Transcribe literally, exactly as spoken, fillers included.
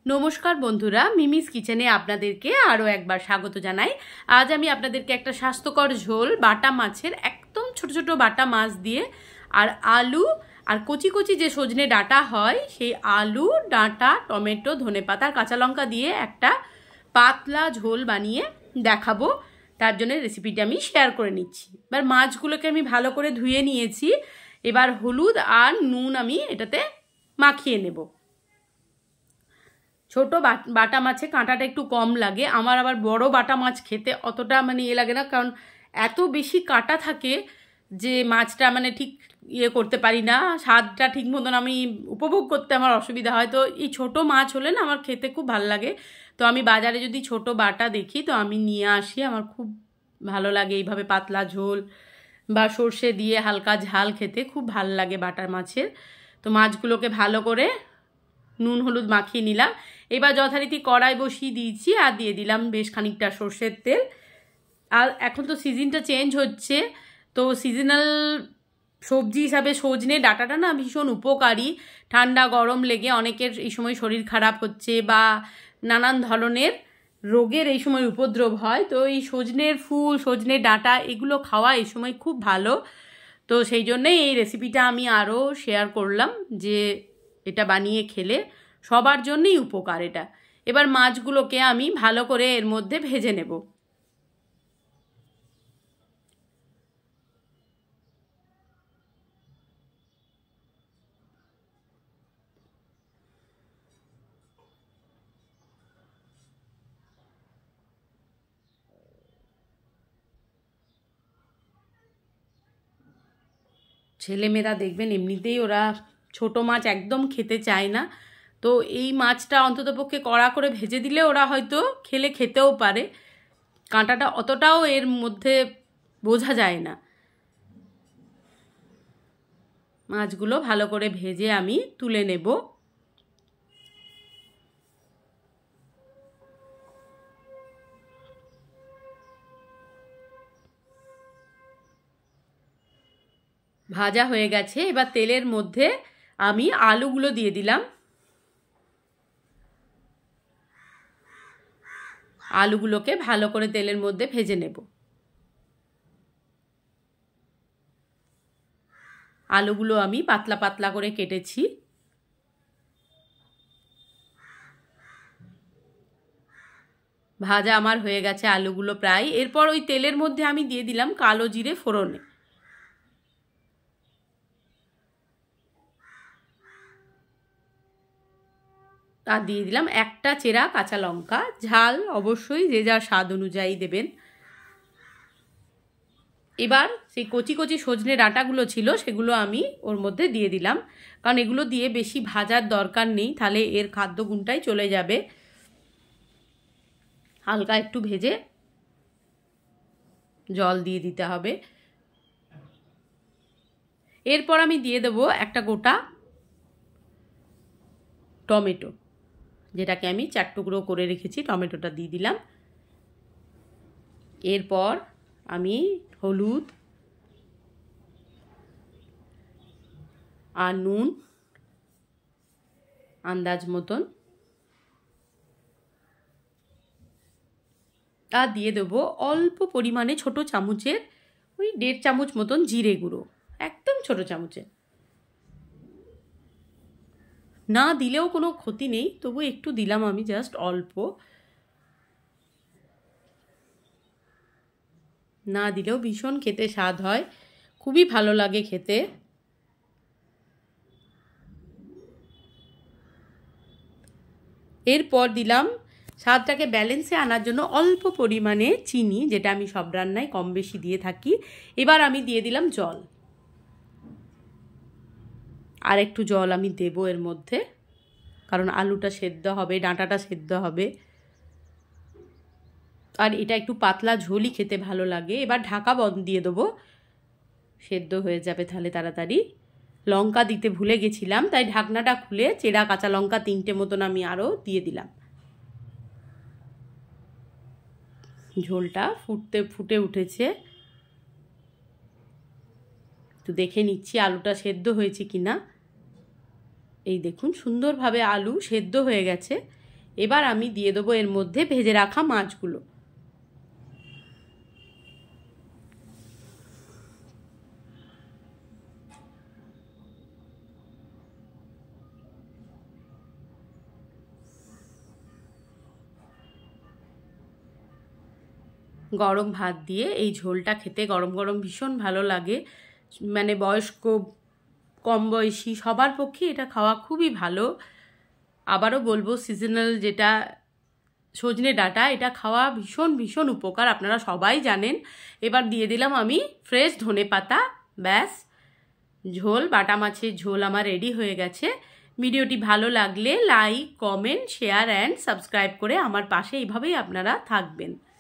নমস্কার বন্ধুরা, মিমিস কিচেনে আপনাদেরকে আরও একবার স্বাগত জানাই। আজ আমি আপনাদেরকে একটা স্বাস্থ্যকর ঝোল বাটা মাছের, একদম ছোট ছোট বাটা মাছ দিয়ে আর আলু আর কচি কচি যে সজনে ডাঁটা হয় সেই আলু, ডাঁটা, টমেটো, ধনেপাতা আর কাঁচা লঙ্কা দিয়ে একটা পাতলা ঝোল বানিয়ে দেখাবো। তার জন্য রেসিপিটা আমি শেয়ার করে নিচ্ছি। এবার মাছগুলোকে আমি ভালো করে ধুয়ে নিয়েছি। এবার হলুদ আর নুন আমি এটাতে মাখিয়ে নেব। ছোট বাটা মাছে কাঁটাটা একটু কম লাগে, আমার আবার বড় বাটা মাছ খেতে অতটা মানে ইয়ে লাগে না, কারণ এত বেশি কাঁটা থাকে যে মাছটা মানে ঠিক ইয়ে করতে পারি না, স্বাদটা ঠিক মতন আমি উপভোগ করতে আমার অসুবিধা হয়। তো এই ছোট মাছ হলে না আমার খেতে খুব ভালো লাগে। তো আমি বাজারে যদি ছোট বাটা দেখি তো আমি নিয়ে আসি, আমার খুব ভালো লাগে এইভাবে পাতলা ঝোল বা সর্ষে দিয়ে হালকা ঝাল খেতে খুব ভালো লাগে বাটার মাছের। তো মাছগুলোকে ভালো করে নুন হলুদ মাখিয়ে নিলাম। এবার যথারীতি কড়াই বসিয়ে দিয়েছি আর দিয়ে দিলাম বেশ খানিকটা সর্ষের তেল। আর এখন তো সিজনটা চেঞ্জ হচ্ছে, তো সিজনাল সবজি হিসাবে সজনে ডাঁটাটা না ভীষণ উপকারী। ঠান্ডা গরম লেগে অনেকের এই সময় শরীর খারাপ হচ্ছে বা নানান ধরনের রোগের এই সময় উপদ্রব হয়, তো এই সজনের ফুল, সজনে ডাঁটা এগুলো খাওয়া এই সময় খুব ভালো। তো সেই জন্যেই এই রেসিপিটা আমি আরও শেয়ার করলাম যে এটা বানিয়ে খেলে সবার জন্যই উপকার এটা। এবার মাছগুলোকে আমি ভালো করে এর মধ্যে ভেজে নেব। ছেলেমেয়েরা দেখবেন এমনিতেই ওরা ছোট মাছ একদম খেতে চায় না, তো এই মাছটা অন্ততপক্ষে কড়া করে ভেজে দিলে ওরা হয়তো খেলে খেতেও পারে। কাঁটাটা অতটাও এর মধ্যে বোঝা যায় না। মাছগুলো ভালো করে ভেজে আমি তুলে নেব। ভাজা হয়ে গেছে, এবার তেলের মধ্যে আমি আলুগুলো দিয়ে দিলাম। আলুগুলোকে ভালো করে তেলের মধ্যে ভেজে নেব। আলুগুলো আমি পাতলা পাতলা করে কেটেছি। ভাজা আমার হয়ে গেছে আলুগুলো প্রায়। এরপর ওই তেলের মধ্যে আমি দিয়ে দিলাম কালো জিরে ফোড়নে। আর দিয়ে দিলাম একটা চেরা কাঁচা লঙ্কা। ঝাল অবশ্যই যে যার স্বাদ অনুযায়ী দেবেন। এবার সেই কচি কচি সজনে ডাঁটাগুলো ছিল সেগুলো আমি ওর মধ্যে দিয়ে দিলাম, কারণ এগুলো দিয়ে বেশি ভাজার দরকার নেই, তাহলে এর খাদ্যগুণটাই চলে যাবে। হালকা একটু ভেজে জল দিয়ে দিতে হবে। এরপর আমি দিয়ে দেবো একটা গোটা টমেটো, যেটাকে আমি চার টুকরো করে রেখেছি, টমেটোটা দিয়ে দিলাম। এরপর আমি হলুদ আর নুন আন্দাজ মতন আর দিয়ে দেবো অল্প পরিমাণে ছোট চামচের ওই দেড় চামচ মতন জিরে গুঁড়ো, একদম ছোট চামচের। না দিলেও কোনো ক্ষতি নেই, তবু একটু দিলাম আমি, জাস্ট অল্প। না দিলেও ভীষণ খেতে স্বাদ হয়, খুবই ভালো লাগে খেতে। এরপর দিলাম স্বাদটাকে ব্যালেন্সে আনার জন্য অল্প পরিমাণে চিনি, যেটা আমি সব রান্নায় কম বেশি দিয়ে থাকি। এবার আমি দিয়ে দিলাম জল, আর একটু জল আমি দেবো এর মধ্যে, কারণ আলুটা সেদ্ধ হবে, ডাঁটাটা সেদ্ধ হবে, আর এটা একটু পাতলা ঝোলই খেতে ভালো লাগে। এবার ঢাকা বন্ধ দিয়ে দেবো, সেদ্ধ হয়ে যাবে তাহলে তাড়াতাড়ি। লঙ্কা দিতে ভুলে গেছিলাম, তাই ঢাকনাটা খুলে চেরা কাঁচা লঙ্কা তিনটে মতন আমি আরও দিয়ে দিলাম। ঝোলটা ফুটতে ফুটে উঠেছে, তো দেখে নিচ্ছি আলুটা সেদ্ধ হয়েছে কিনা। এই দেখুন সুন্দরভাবে আলু সেদ্ধ হয়ে গেছে। এবার আমি দিয়ে দেবো এর মধ্যে ভেজে রাখা মাছগুলো। গরম ভাত দিয়ে এই ঝোলটা খেতে গরম গরম ভীষণ ভালো লাগে। মানে বয়স্ক, কম বয়সী সবার পক্ষে এটা খাওয়া খুবই ভালো। আবারও বলবো, সিজনাল যেটা সজনে ডাঁটা, এটা খাওয়া ভীষণ ভীষণ উপকার, আপনারা সবাই জানেন। এবার দিয়ে দিলাম আমি ফ্রেশ ধনে পাতা। ব্যাস, ঝোল, বাটা মাছের ঝোল আমার রেডি হয়ে গেছে। ভিডিওটি ভালো লাগলে like, comment, share and subscribe করে আমার পাশে এইভাবেই আপনারা থাকবেন।